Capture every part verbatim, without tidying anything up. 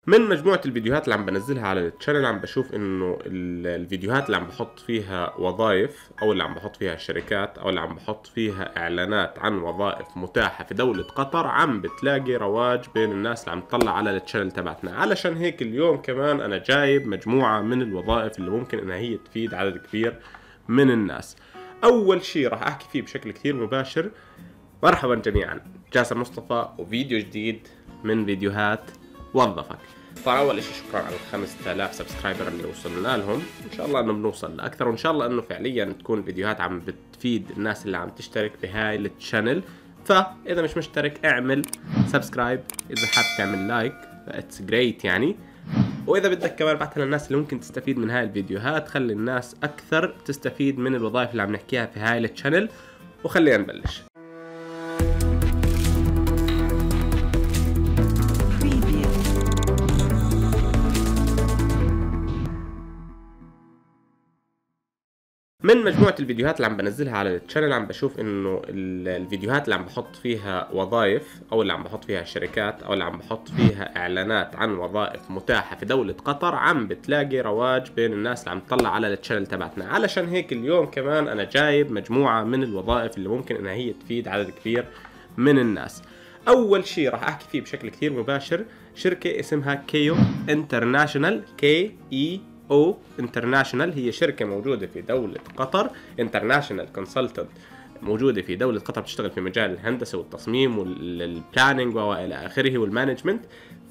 من مجموعة الفيديوهات اللي عم بنزلها على التشانل عم بشوف انه الفيديوهات اللي عم بحط فيها وظائف او اللي عم بحط فيها شركات او اللي عم بحط فيها اعلانات عن وظائف متاحة في دولة قطر عم بتلاقي رواج بين الناس اللي عم تطلع على التشانل تبعتنا. علشان هيك اليوم كمان انا جايب مجموعة من الوظائف اللي ممكن انها هي تفيد عدد كبير من الناس. اول شيء راح احكي فيه بشكل كثير مباشر. مرحبا جميعا، جاسر مصطفى وفيديو جديد من فيديوهات وظفك. طبعا اول شيء شكرا على الخمسة آلاف سبسكرايبر اللي وصلنا لهم، ان شاء الله انه بنوصل لاكثر، وان شاء الله انه فعليا تكون الفيديوهات عم بتفيد الناس اللي عم تشترك بهاي التشانل. فاذا مش مشترك اعمل سبسكرايب، اذا حاب تعمل لايك اتس جريت يعني، واذا بدك كمان بعتها للناس اللي ممكن تستفيد من هاي الفيديوهات، خلي الناس اكثر تستفيد من الوظائف اللي عم نحكيها في هاي التشانل. وخلينا نبلش. من مجموعة الفيديوهات اللي عم بنزلها على التشانل عم بشوف انه الفيديوهات اللي عم بحط فيها وظائف او اللي عم بحط فيها شركات او اللي عم بحط فيها اعلانات عن وظائف متاحة في دولة قطر عم بتلاقي رواج بين الناس اللي عم تطلع على التشانل تبعتنا. علشان هيك اليوم كمان انا جايب مجموعة من الوظائف اللي ممكن انها هي تفيد عدد كبير من الناس. اول شيء راح احكي فيه بشكل كثير مباشر شركة اسمها كيو انترناشونال، كي اي او انترناشونال، هي شركة موجودة في دولة قطر. انترناشونال كونسلتنت موجودة في دولة قطر، بتشتغل في مجال الهندسة والتصميم والبلاننج والى اخره والمانجمنت.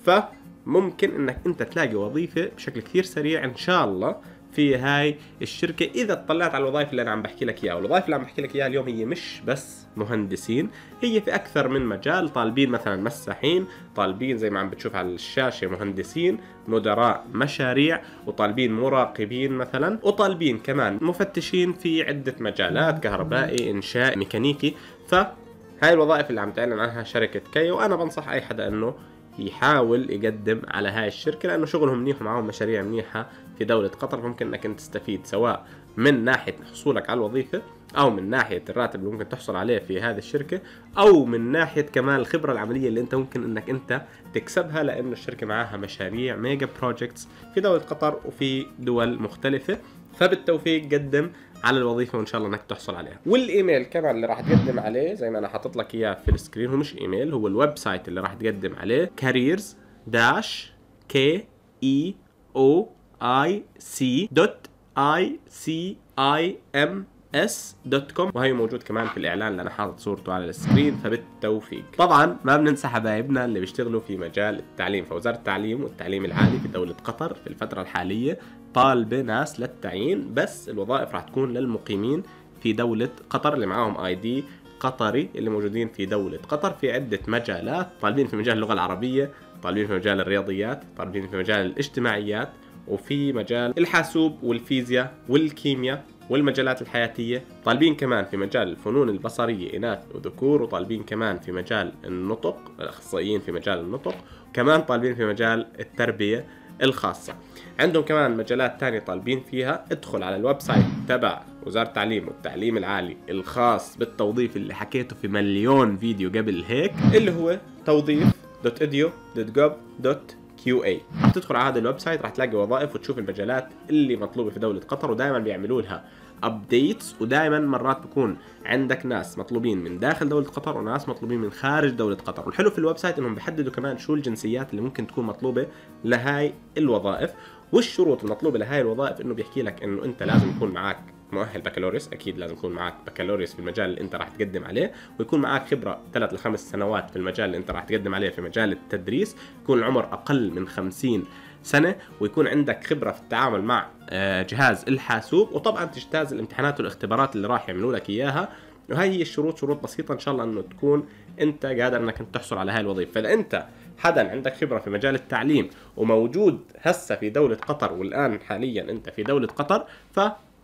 فممكن انك انت تلاقي وظيفة بشكل كثير سريع ان شاء الله في هاي الشركة إذا اطلعت على الوظائف اللي أنا عم بحكي لك إياها. والوظائف اللي عم بحكي لك إياها اليوم هي مش بس مهندسين، هي في أكثر من مجال. طالبين مثلا مساحين، طالبين زي ما عم بتشوف على الشاشة مهندسين، مدراء مشاريع، وطالبين مراقبين مثلا، وطالبين كمان مفتشين في عدة مجالات، كهربائي، إنشاء، ميكانيكي. فهاي الوظائف اللي عم تعلن عنها شركة كيو، وأنا بنصح أي حدا إنه يحاول يقدم على هاي الشركة لأنه شغلهم منيح ومعهم مشاريع منيحة في دولة قطر. فممكن أنك أنت تستفيد سواء من ناحية حصولك على الوظيفة، أو من ناحية الراتب اللي ممكن تحصل عليه في هذه الشركة، أو من ناحية كمان الخبرة العملية اللي أنت ممكن أنك أنت تكسبها، لأنه الشركة معاها مشاريع ميجا بروجيكتس في دولة قطر وفي دول مختلفة. فبالتوفيق قدم على الوظيفة وان شاء الله انك تحصل عليها. والايميل كمان اللي راح تقدم عليه زي ما انا حاطط لك اياه في السكرين، هو مش ايميل، هو الويب سايت اللي راح تقدم عليه careers dash k e o i c dot i c i m اس دوت كوم، وهي موجود كمان في الاعلان اللي انا حاطط صورته على السكرين. فبالتوفيق. طبعا ما بننسى حبايبنا اللي بيشتغلوا في مجال التعليم، فوزارة التعليم والتعليم العالي في دولة قطر في الفترة الحالية طالبة ناس للتعيين، بس الوظائف راح تكون للمقيمين في دولة قطر اللي معاهم اي دي قطري، اللي موجودين في دولة قطر في عدة مجالات. طالبين في مجال اللغة العربية، طالبين في مجال الرياضيات، طالبين في مجال الاجتماعيات، وفي مجال الحاسوب والفيزياء والكيمياء والمجالات الحياتية. طالبين كمان في مجال الفنون البصرية إناث وذكور، وطالبين كمان في مجال النطق، الأخصائيين في مجال النطق، وكمان طالبين في مجال التربية الخاصة. عندهم كمان مجالات تانية طالبين فيها. ادخل على الويب سايت تبع وزارة التعليم والتعليم العالي الخاص بالتوظيف اللي حكيته في مليون فيديو قبل هيك، اللي هو توظيف دوت إديو دوت جوف دوت كيو إيه. راح تدخل على هذا الويب سايت، راح تلاقي وظائف وتشوف المجالات اللي مطلوبة في دولة قطر، ودائما بيعملوا لها ابديتس، ودائما مرات بكون عندك ناس مطلوبين من داخل دولة قطر وناس مطلوبين من خارج دولة قطر. والحلو في الويب سايت انهم بيحددوا كمان شو الجنسيات اللي ممكن تكون مطلوبة لهاي الوظائف. والشروط المطلوبة لهاي الوظائف انه بيحكي لك انه انت لازم يكون معك مؤهل بكالوريوس، اكيد لازم يكون معك بكالوريوس في المجال اللي انت راح تقدم عليه، ويكون معك خبرة ثلاث لخمس سنوات في المجال اللي انت راح تقدم عليه في مجال التدريس، يكون العمر اقل من خمسين سنة، ويكون عندك خبرة في التعامل مع جهاز الحاسوب، وطبعا تجتاز الامتحانات والاختبارات اللي راح يعملوا لك اياها. وهي هي الشروط، شروط بسيطة ان شاء الله انه تكون انت قادر انك انت تحصل على هاي الوظيفة. فاذا انت حدا عندك خبرة في مجال التعليم وموجود هسه في دولة قطر، والان حاليا انت في دولة قطر، ف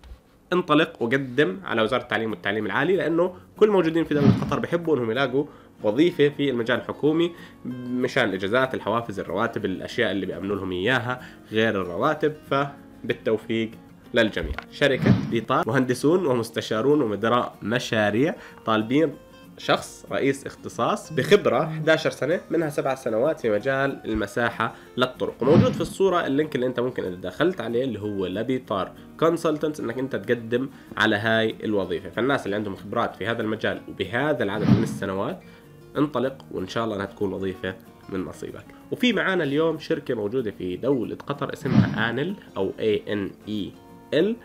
انطلق وقدم على وزارة التعليم والتعليم العالي، لانه كل موجودين في دولة قطر بيحبوا انهم يلاقوا وظيفة في المجال الحكومي مشان الاجازات، الحوافز، الرواتب، الاشياء اللي بيأمنوا لهم اياها غير الرواتب. فبالتوفيق للجميع. شركة بيطار مهندسون ومستشارون ومدراء مشاريع طالبين شخص رئيس اختصاص بخبرة إحدى عشرة سنة، منها سبع سنوات في مجال المساحة للطرق. وموجود في الصورة اللينك اللي انت ممكن اذا دخلت عليه اللي هو لابيطار كونسلتنتس انك انت تقدم على هاي الوظيفة. فالناس اللي عندهم خبرات في هذا المجال وبهذا العدد من السنوات انطلق، وان شاء الله انها تكون وظيفة من نصيبك. وفي معانا اليوم شركة موجودة في دولة قطر اسمها آنل او إيه إن إي إل،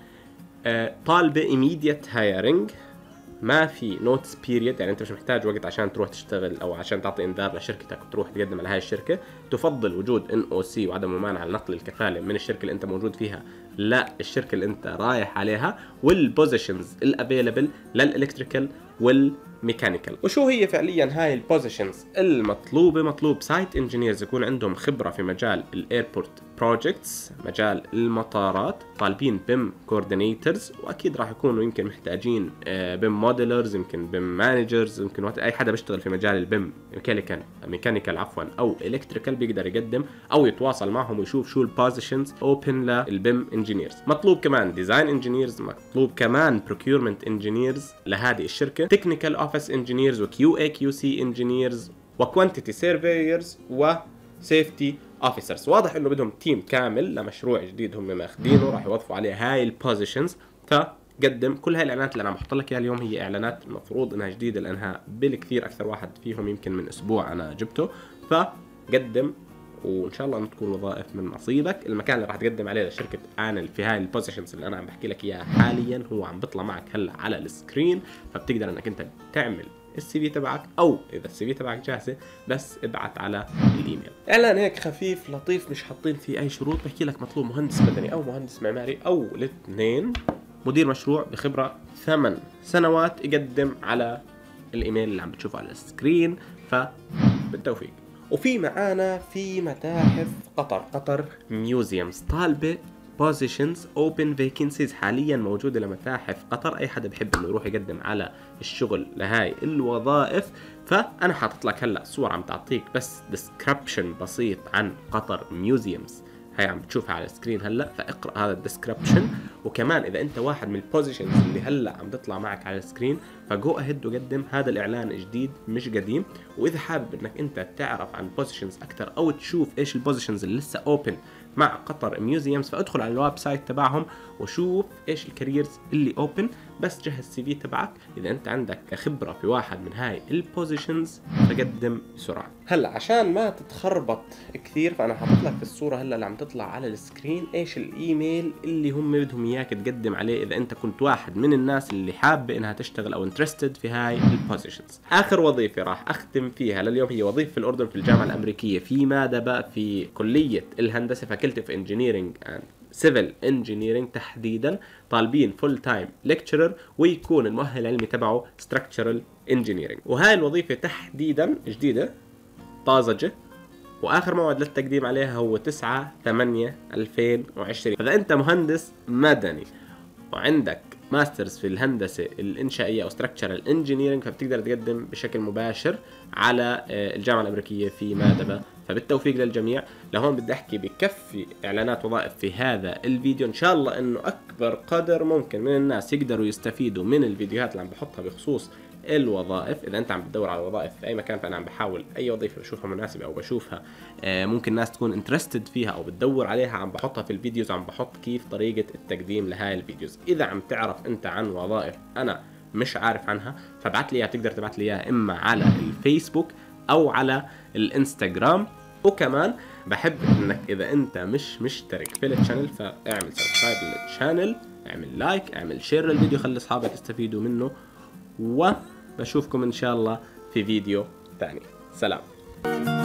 طالبة immediate hiring، ما في نوتس بيريد، يعني انت مش محتاج وقت عشان تروح تشتغل او عشان تعطي انذار لشركتك وتروح تقدم على هاي الشركه. تفضل وجود ان او سي وعدم ممانعه لنقل الكفاله من الشركه اللي انت موجود فيها للشركه اللي انت رايح عليها، والبوزيشنز الافيلبل للالكتريكال والميكانيكال. وشو هي فعليا هاي البوزيشنز المطلوبه؟ مطلوب سايت انجينيرز يكون عندهم خبره في مجال الايربورت بروجكتس، مجال المطارات، طالبين بيم كوردينيتورز، واكيد راح يكونوا يمكن محتاجين بيم موديلرز، يمكن بيم مانجرز، يمكن اي حدا بيشتغل في مجال البيم ميكانيكال ميكانيكال عفوا او الكتريكال بيقدر يقدم او يتواصل معهم ويشوف شو البوزيشنز اوبن للبيم انجينيرز. مطلوب كمان ديزاين انجينيرز، مطلوب كمان بروكيورمنت انجينيرز لهذه الشركه، تكنيكال اوفيس انجينيرز، وكيو اي كيو سي انجينيرز، وكوانتيتي سيرفيرز، وسيفتي اوفيسرز. واضح انه بدهم تيم كامل لمشروع جديد هم ماخذينه راح يوظفوا عليه هاي البوزيشنز. فقدم كل هاي الاعلانات اللي انا بحط لك اياها اليوم هي اعلانات المفروض انها جديده لانها بالكثير اكثر واحد فيهم يمكن من اسبوع انا جبته. فقدم وان شاء الله انه تكون وظائف من نصيبك. المكان اللي راح تقدم عليه لشركه آنل في هاي البوزيشنز اللي انا عم بحكي لك اياها حاليا هو عم بيطلع معك هلا على السكرين، فبتقدر انك انت تعمل السي في تبعك، او اذا السي في تبعك جاهزه بس ابعت على الايميل. اعلان هيك خفيف لطيف مش حاطين فيه اي شروط، بحكي لك مطلوب مهندس مدني او مهندس معماري او الاثنين، مدير مشروع بخبره ثمان سنوات، يقدم على الايميل اللي عم بتشوفه على السكرين. فبالتوفيق. وفي معانا في متاحف قطر، قطر ميوزيومز طالبه positions open vacancies حاليا موجودة لمتاحف قطر. اي حدا بحب انه يروح يقدم على الشغل لهاي الوظائف. فانا حاطط لك هلا صورة عم تعطيك بس description بسيط عن قطر ميوزيومز، هاي عم بتشوفها على السكرين هلا، فاقرا هذا الديسكربشن. وكمان اذا انت واحد من البوزيشنز اللي هلا عم تطلع معك على السكرين فجو اهيد وقدم، هذا الاعلان جديد مش قديم. واذا حابب انك انت تعرف عن البوزيشنز اكثر او تشوف ايش البوزيشنز اللي لسه اوبن مع قطر ميوزيومز، فادخل على الويب سايت تبعهم وشوف ايش الكاريرز اللي اوبن. بس جهز السي في تبعك، اذا انت عندك خبره في واحد من هاي البوزيشنز فقدم بسرعه. هلا عشان ما تتخربط كثير فانا حاطط لك في الصوره هلا اللي عم تطلع على السكرين ايش الايميل اللي هم بدهم اياك تقدم عليه اذا انت كنت واحد من الناس اللي حابه انها تشتغل او انترستد في هاي البوزيشنز. اخر وظيفه راح اختم فيها لليوم هي وظيفه في الاردن في الجامعه الامريكيه في مادبا في كليه الهندسه فاكولتي اوف انجينيرنج اند سيفل انجينيرنج تحديدا، طالبين فول تايم ليكتشرر ويكون المؤهل العلمي تبعه ستراكشرال انجينيرنج. وهاي الوظيفه تحديدا جديده طازجه، واخر موعد للتقديم عليها هو تسعة ثمانية ألفين وعشرين. فاذا انت مهندس مدني وعندك ماسترز في الهندسه الانشائيه او ستراكشرال انجينيرنج فبتقدر تقدم بشكل مباشر على الجامعه الامريكيه في مادبا. فبالتوفيق للجميع. لهون بدي احكي بكفي اعلانات وظائف في هذا الفيديو، ان شاء الله انه اكبر قدر ممكن من الناس يقدروا يستفيدوا من الفيديوهات اللي عم بحطها بخصوص الوظائف. اذا انت عم تدور على وظائف في اي مكان فانا عم بحاول اي وظيفه بشوفها مناسبه او بشوفها ممكن الناس تكون انترستد فيها او بتدور عليها عم بحطها في الفيديوز، عم بحط كيف طريقه التقديم لهاي الفيديوز. اذا عم تعرف انت عن وظائف انا مش عارف عنها فابعت لي اياها، تقدر تبعت لي اياها اما على الفيسبوك او على الانستغرام. وكمان بحب انك اذا انت مش مشترك في الشانل فاعمل سبسكرايب للشانل، اعمل لايك، اعمل شير للفيديو، خلي اصحابك يستفيدوا منه، وبشوفكم ان شاء الله في فيديو ثاني. سلام.